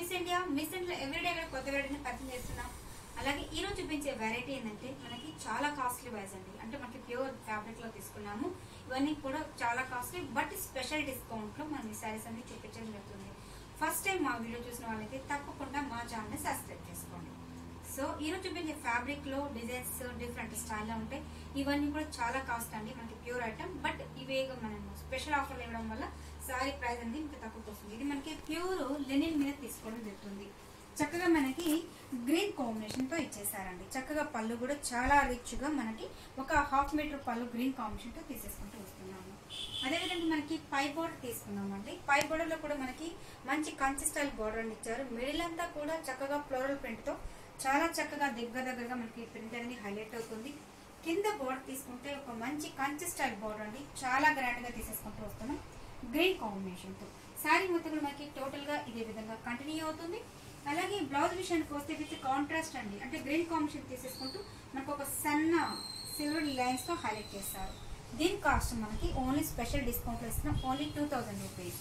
Miss India everyday కొత్త వెరైటీని పరిచయం చేస్తున్నాం. అలాగే ఈ రోజు చూపించే వెరైటీ ఏంటంటే మనకి చాలా కాస్ట్లీ వైజ్ అండి. అంటే మనకి ప్యూర్ ఫ్యాబ్రిక్ లో తీసుకున్నాము. ఇవన్నీ కూడా చాలా కాస్ట్లీ బట్ స్పెషల్ డిస్కౌంట్ లో మనం ఈ సారీస్ అన్ని చూపించడం జరుగుతుంది. ఫస్ట్ టైం మా వీడియో చూసిన వాళ్ళైతే తప్పకుండా మా ఛానల్ ని సబ్స్క్రైబ్ చేసుకోండి. సో ఈ రోజు చూపించే ఫ్యాబ్రిక్ లో డిజైన్స్ డిఫరెంట్ స్టైల్ లో ఉంటాయి. ఇవన్నీ కూడా చాలా కాస్ట్ అండి. మనకి ప్యూర్ ఐటమ్ బట్ ఇవే మనం స్పెషల్ ఆఫర్లు ఇవ్వడం వల్ల సారీ ప్రైస్ అనేది ఇంకా తక్కువకి వస్తుంది. ఇది మనకి ప్యూర్ లెనిన్ మీద తీసుకోవడం జరుగుతుంది. చక్కగా మనకి గ్రీన్ కాంబినేషన్ తో ఇచ్చేసారండి. చక్కగా పళ్ళు కూడా చాలా రిచ్ గా మనకి ఒక 1/2 మీటర్ పళ్ళు గ్రీన్ కాంబినేషన్ తో తీసేసుకుంటూ వస్తున్నాము. అదేవిధంగా మనకి పై బోర్డర్ తీసుకున్నామండి. పై బోర్డర్ లో కూడా మనకి మంచి కంచి స్టైల్ బోర్డర్ ఇచ్చారు. మిడిల్ అంతా కూడా చక్కగా ఫ్లోరల్ ప్రింట్ తో చాలా చక్కగా దగ్గరగా మనకి ప్రింట్ అనేది హైలైట్ అవుతుంది. కింద బోర్డర్ తీసుకుంటే ఒక మంచి కంచి స్టైల్ బోర్డర్ అండి. చాలా గ్రాండ్ గా తీసేసుకుంటూ వస్తున్నాం గ్రీన్ కాంబినేషన్ తో. శారీ మొత్తం కూడా మనకి టోటల్ గా ఇదే విధంగా కంటిన్యూ అవుతుంది. అలాగే బ్లౌజ్ విషయానికి వస్తే విత్ కాంట్రాస్ట్ అండి. అంటే గ్రీన్ కాంబినేషన్ తీసేసుకుంటూ మనకు ఒక సన్న సిల్వర్ లైన్స్ తో హైలైట్ చేస్తారు. దీని కాస్ట్ మనకి ఓన్లీ స్పెషల్ డిస్కౌంట్ లో ఇస్తున్నాం. Only 2000 rupees.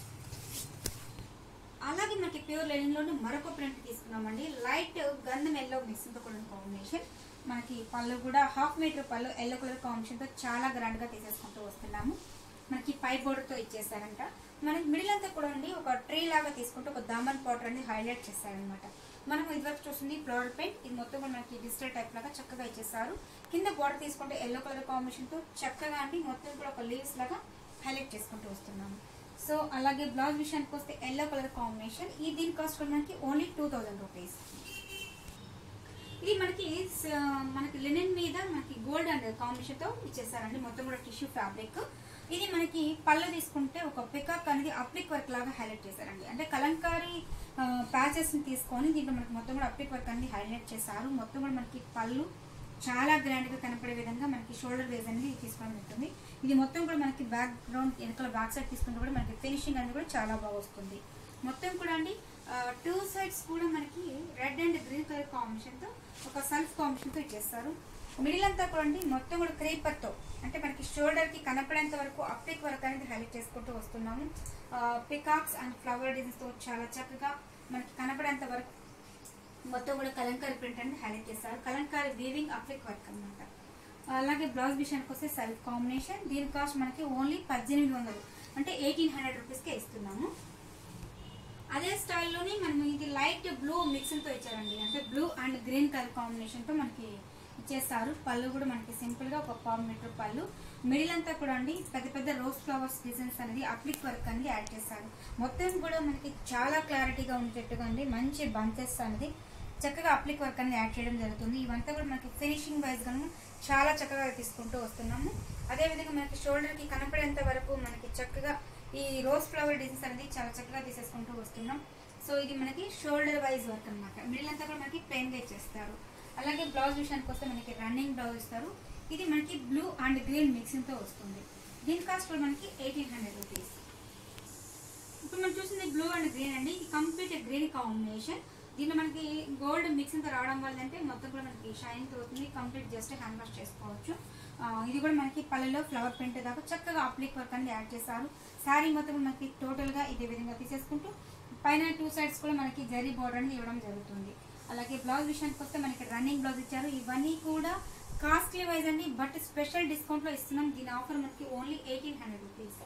అలాగే మనకి ప్యూర్ లెనిన్ లోనే మరొక ప్రింట్ తీసుకున్నామండి. లైట్ గంధం ఎల్లో మిక్సింగ్ తో కూడా కాంబినేషన్. మనకి పళ్ళు కూడా 1/2 మీటర్ పళ్ళు ఎల్లో కలర్ కాంబినేషన్ తో చాలా గ్రాండ్ గా తీసేసుకుంటూ వస్తున్నాము. మనకి పై బోర్డర్ తో ఇచ్చేసారంట. మనకి మిడిల్ అంతా కూడా అండి ఒక ట్రీ లాగా తీసుకుంటూ ఒక దామన్ పౌడర్ అనేది హైలైట్ చేస్తారనమాట. మనం ఇదివరకు చూస్తుంది ఫ్లోరల్ పెయింట్. ఇది మొత్తం కూడా మనకి డిజిటల్ టైప్ లాగా చక్కగా ఇచ్చేసారు. కింద బోర్డర్ తీసుకుంటే ఎల్లో కలర్ కాంబినేషన్ తో చక్కగా అండి మొత్తం కూడా ఒక లీవ్స్ లాగా హైలైట్ చేసుకుంటూ వస్తున్నాము. సో అలాగే బ్లౌజ్ విషయానికి వస్తే ఎల్లో కలర్ కాంబినేషన్. ఈ దీని కాస్ట్ కూడా మనకి ఓన్లీ 2000 రూపీస్. ఇది మనకి లినెన్ మీద మనకి గోల్డ్ అండ్ కాంబినేషన్ తో ఇచ్చేసారండి. మొత్తం కూడా టిష్యూ ఫ్యాబ్రిక్. ఇది మనకి పళ్ళు తీసుకుంటే ఒక పికాక్ అనేది అప్లిక్ వర్క్ లాగా హైలైట్ చేశారండి. అంటే కలంకారీ ప్యాచెస్ ని తీసుకొని దీంట్లో మనకి మొత్తం కూడా అప్లిక్ వర్క్ అనేది హైలైట్ చేశారు. మొత్తం కూడా మనకి పళ్ళు చాలా గ్రాండ్ గా కనపడే విధంగా మనకి షోల్డర్ బేస్ అనేది తీసుకోవడం ఉంటుంది. ఇది మొత్తం కూడా మనకి బ్యాక్ గ్రౌండ్ వెనకాల బ్యాక్ సైడ్ తీసుకుంటే కూడా మనకి ఫినిషింగ్ అనేది కూడా చాలా బాగా వస్తుంది. మొత్తం కూడా అండి 2 సైడ్స్ కూడా మనకి red and green colour combination తో ఒక సెల్ఫ్ కాంబినేషన్ తో ఇచ్చేస్తారు. మిడిల్ అంతా కూడా అండి మొత్తం కూడా క్రీపర్ తో అంటే మనకి షోల్డర్ కి కనపడేంత వరకు అప్లిక్ వర్క్ అనేది హైలైట్ చేసుకుంటూ వస్తున్నాము. పికాక్స్ అండ్ ఫ్లవర్ డిజైన్స్ తో చాలా చక్కగా మనకి కనపడేంత వరకు మొత్తం కూడా కలంకారీ ప్రింట్ అనేది హైలైట్ చేస్తారు. కలంకారీ వీవింగ్ అప్లిక్ వర్క్ అనమాట. అలాగే బ్లౌజ్ విషయానికి వస్తే సెల్ఫ్ కాంబినేషన్. దీని కాస్ట్ మనకి ఓన్లీ 1800 అంటే 1800 రూపీస్ కే ఇస్తున్నాము. అదే స్టైల్లోనే మనం ఇది లైట్ బ్లూ మిక్సింగ్ తో ఇచ్చారండి. అంటే blue and green colour combination తో మనకి ఇచ్చేస్తారు. పళ్ళు కూడా మనకి సింపుల్ గా ఒక 1/4 మీటర్ పళ్ళు. మిడిల్ అంతా కూడా అండి పెద్ద రోజ్ ఫ్లవర్స్ డిజైన్స్ అనేది అప్లిక్ వర్క్ అనేది యాడ్ చేస్తారు. మొత్తం కూడా మనకి చాలా క్లారిటీగా ఉండేట్టుగా అండి మంచి బంచెస్ అనేది చక్కగా అప్లిక్ వర్క్ అనేది యాడ్ చేయడం జరుగుతుంది. ఇవంతా కూడా మనకి ఫినిషింగ్ వైజ్ గా చాలా చక్కగా తీసుకుంటూ వస్తున్నాము. అదే విధంగా మనకి షోల్డర్ కి కనపడేంత వరకు మనకి చక్కగా ఈ రోజ్ ఫ్లవర్ డిజైన్స్ అనేది చాలా చక్కగా తీసేసుకుంటూ వస్తున్నాం. సో ఇది మనకి షోల్డర్ వైజ్ వర్క్ అనమాట. మిడిల్ అంతా కూడా మనకి ప్లెయిన్ గా ఇచ్చేస్తారు. అలాగే బ్లౌజ్ విషయానికి వస్తే మనకి రన్నింగ్ బ్లౌజ్ ఇస్తారు. ఇది మనకి బ్లూ అండ్ గ్రీన్ మిక్సింగ్ తో వస్తుంది. దీని కాస్ట్ కూడా మనకి 1800 రూపీస్. ఇప్పుడు మనం చూసింది బ్లూ అండ్ గ్రీన్ అండి. ఇది కంప్లీట్ గ్రీన్ కాంబినేషన్. దీంట్లో మనకి గోల్డ్ మిక్సింగ్ తో రావడం వల్ల అంటే మొత్తం కూడా మనకి షైనింగ్ తో అవుతుంది. కంప్లీట్ జస్ట్ హ్యాండ్ వాష్ చేసుకోవచ్చు. ఇది కూడా మనకి పళ్ళలో ఫ్లవర్ ప్రింట్ దాకా చక్కగా అప్లిక్ వర్క్ అనేది యాడ్ చేశారు. శారీ మొత్తం మనకి టోటల్ గా ఇదే విధంగా తీసేసుకుంటూ పైన 2 సైడ్స్ కూడా మనకి జరీ బోర్డర్ అనేది ఇవ్వడం జరుగుతుంది. అలాగే బ్లౌజ్ విషయానికి వస్తే మనకి రన్నింగ్ బ్లౌజ్ ఇచ్చారు. ఇవన్నీ కూడా కాస్ట్లీ వైజ్ అండి బట్ స్పెషల్ డిస్కౌంట్ లో ఇస్తున్నాం. దీని ఆఫర్ మనకి ఓన్లీ 1800 రూపీస్.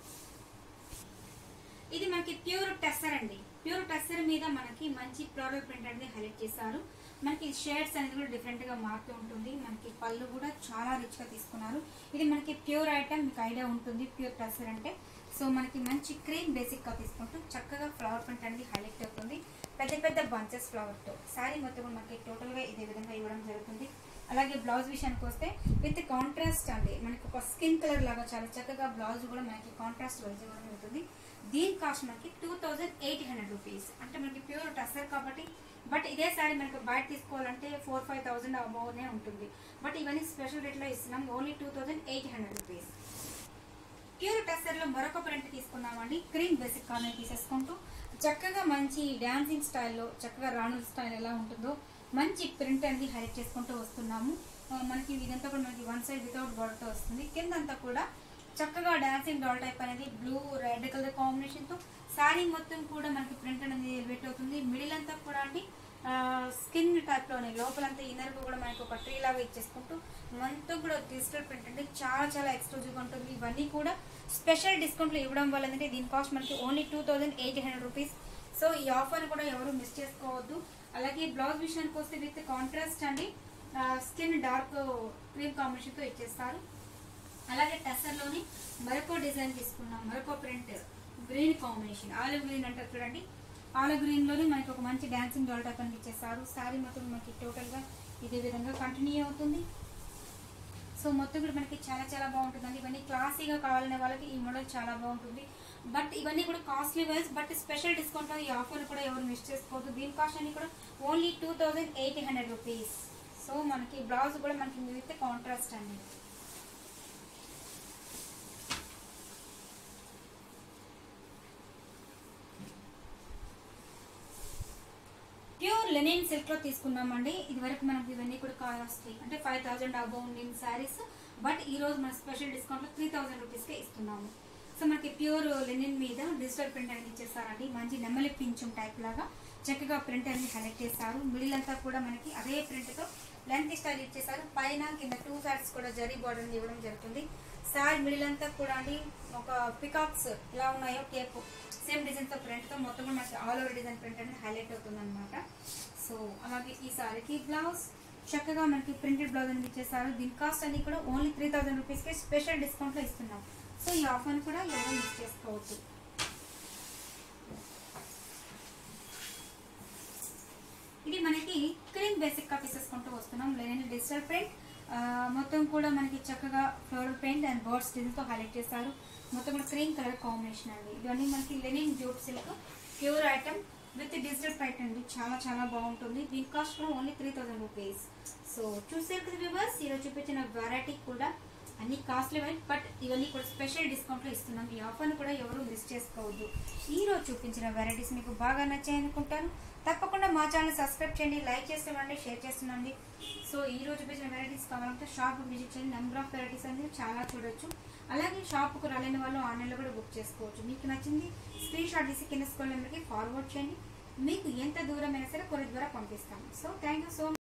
ఇది మనకి ప్యూర్ టెస్సర్ అండి. ప్యూర్ టెస్సర్ మీద మనకి మంచి ఫ్లోరల్ ప్రింట్ అనేది హైలైట్ చేశారు. మనకి షేడ్స్ అనేది కూడా డిఫరెంట్ గా మారుతూ ఉంటుంది. మనకి పళ్ళు కూడా చాలా రిచ్ గా తీసుకున్నారు. ఇది మనకి ప్యూర్ ఐటమ్, మీకు ఐడియా ఉంటుంది ప్యూర్ టెస్సర్ అంటే. సో మనకి మంచి క్రీమ్ బేసిక్ గా తీసుకుంటూ చక్కగా ఫ్లవర్ ప్రింట్ అనేది హైలైట్ అవుతుంది. పెద్ద బంచెస్ ఫ్లవర్ తో శారీ మొత్తం మనకి టోటల్ గా ఇదే విధంగా ఇవ్వడం జరుగుతుంది. అలాగే బ్లౌజ్ విషయానికి వస్తే విత్ కాంట్రాస్ట్ అండి. మనకి ఒక స్కిన్ కలర్ లాగా చాలా చక్కగా బ్లౌజ్ కూడా మనకి కాంట్రాస్ట్ వైజ్ ఇవ్వడం జరుగుతుంది. దీని కాస్ట్ మనకి 2800 రూపీస్. అంటే మనకి ప్యూర్ టెస్సర్ కాబట్టి బట్ ఇదే సారీ మనకి బయట తీసుకోవాలంటే 4-5,000 అబౌవ్నే ఉంటుంది. బట్ ఇవన్నీ స్పెషల్ రేట్ లో ఇస్తున్నాం. Only 2800 rupees. ప్యూర్ టెస్సర్ లో మరొక ప్రింట్ తీసుకున్నామండి. క్రీమ్ బేసిక్ కార్నర్ తీసేసుకుంటూ చక్కగా మంచి డాన్సింగ్ స్టైల్లో చక్కగా రాణుల స్టైల్ ఎలా ఉంటుందో మంచి ప్రింట్ అనేది హైలైట్ చేసుకుంటూ వస్తున్నాము. మనకి ఇదంతా కూడా మనకి 1 సైడ్ వితౌట్ బోర్డర్ తో వస్తుంది. కిందంతా కూడా చక్కగా డాన్సింగ్ డాల్ టైప్ అనేది బ్లూ రెడ్ కలర్ కాంబినేషన్ తో శారీ మొత్తం కూడా మనకి ప్రింట్ అనేది ఎలివేట్ అవుతుంది. మిడిల్ అంతా కూడా అండి స్కిన్ టైప్ లోనే లోపలంతా ఇన్నర్ కూడా మనకి ఒక ట్రీ లాగా ఇచ్చేసుకుంటూ మొత్తం కూడా డిజిటల్ ప్రింట్ అంటే చాలా చాలా ఎక్స్క్లూజివ్ గా ఉంటుంది. ఇవన్నీ కూడా స్పెషల్ డిస్కౌంట్ లో ఇవ్వడం వల్ల ఏంటంటే దీని కాస్ట్ మనకి ఓన్లీ 2800 రూపీస్. సో ఈ ఆఫర్ కూడా ఎవరు మిస్ చేసుకోవద్దు. అలాగే బ్లౌజ్ విషయానికి వస్తే విత్ కాంట్రాస్ట్ అండి స్కిన్ డార్క్ క్రీమ్ కాంబినేషన్ తో ఇచ్చేస్తారు. అలాగే టెసర్ లోని మరొక డిజైన్ తీసుకున్నాం, మరొక print green combination, olive green అంటారు చూడండి. ఆలివ్ గ్రీన్ లోని మనకి ఒక మంచి డాన్సింగ్ డాల్ టైప్ అని ఇచ్చేస్తారు. శారీ మొత్తం మనకి టోటల్ గా ఇదే విధంగా కంటిన్యూ అవుతుంది. సో మొత్తం కూడా మనకి చాలా చాలా బాగుంటుందండి. ఇవన్నీ క్లాసీగా కావాలనే వాళ్ళకి ఈ మోడల్ చాలా బాగుంటుంది. బట్ ఇవన్నీ కూడా costly wise, but special discount ఈ ఆఫర్ కూడా ఎవరు మిస్ చేసుకోవద్దు. దీని కాస్ట్ అన్ని కూడా ఓన్లీ 2800 రూపీస్. సో మనకి బ్లౌజ్ కూడా మనకి విత్ కాంట్రాస్ట్ అండి. ప్యూర్ లెనిన్ సిల్క్ లో తీసుకున్నామండి. ఇది వరకు మనకి ఇవన్నీ కూడా కాస్ట్ అంటే 5000 అబౌవ్ ఉండిన శారీస్, బట్ ఈ రోజు మన స్పెషల్ డిస్కౌంట్ లో 3000 రూపీస్ కే ఇస్తున్నాము. సో మనకి ప్యూర్ లెనిన్ మీద డిజిటల్ ప్రింట్ అనేది ఇచ్చేస్తారండి. మంచి నెమలి పింఛం టైప్ లాగా చక్కగా ప్రింట్ అనేది హైలైట్ చేస్తారు. మిడిల్ అంతా కూడా మనకి అదే ప్రింట్ తో లెంత్ స్టైల్ ఇచ్చేసారు. పైన కింద 2 సైడ్స్ కూడా జరీ బార్డర్ ఇవ్వడం జరుగుతుంది. శారీ మిడిల్ అంతా కూడా అండి ఒక పికాక్స్ ఎలా ఉన్నాయో కేప్ సేమ్ డిజైన్ తో ప్రింట్ తో మొత్తం కూడా మనకి ఆల్ ఓవర్ డిజైన్ ప్రింట్ అనేది హైలైట్ అవుతుంది అనమాట. సో అలాగే ఈ సారీకి బ్లౌజ్ చక్కగా మనకి ప్రింటెడ్ బ్లౌజ్ అనేది ఇచ్చేస్తారు. దీని కాస్ట్ అన్ని కూడా ఓన్లీ 3000 రూపీస్ కి స్పెషల్ డిస్కౌంట్ లో ఇస్తున్నాం. సో ఈ ఆఫర్ కూడా ఎవరు మిస్ చేసుకోవచ్చు. ఇది మనకి క్రీమ్ బేసిక్ గా తీసేసుకుంటూ వస్తున్నాం. లెనిన్ డిజిటల్ ప్రింట్ మొత్తం కూడా మనకి చక్కగా floral print and birds design తో హైలైట్ చేస్తారు. మొత్తం కూడా క్రీమ్ కలర్ కాంబినేషన్ అండి. ఇవన్నీ మనకి linen jute silk pure item with digital print అండి. చాలా చాలా బాగుంటుంది. దీని కాస్ట్ కూడా ఓన్లీ 3000 రూపీస్. సో చూసారు కదా వ్యూవర్స్, ఈరోజు చూపించిన వెరైటీ కూడా అన్ని కాస్ట్లీ వైట్, బట్ ఇవన్నీ కూడా స్పెషల్ డిస్కౌంట్ లో ఇస్తున్నాం. ఈ ఆఫర్ కూడా ఎవరు మిస్ చేసుకోవద్దు. ఈ రోజు చూపించిన వెరైటీస్ మీకు బాగా నచ్చాయి అనుకుంటాను. తప్పకుండా మా ఛానల్ సబ్స్క్రైబ్ చేయండి, లైక్ చేస్తుండండి, షేర్ చేస్తుండండి. సో ఈ రోజు చూపించిన వెరైటీస్ కావాలంటే షాప్ విజిట్ చేయండి. నెంబర్ ఆఫ్ వెరైటీస్ అనేది చాలా చూడొచ్చు. అలాగే షాప్కు రాలేని వాళ్ళు ఆన్లైన్లో కూడా బుక్ చేసుకోవచ్చు. మీకు నచ్చింది స్క్రీన్ షాట్ తీసి కింద స్క్రోల్ నెంబర్కి ఫార్వర్డ్ చేయండి. మీకు ఎంత దూరమైనా సరే కొరియర్ ద్వారా పంపిస్తాము. So thank you so much.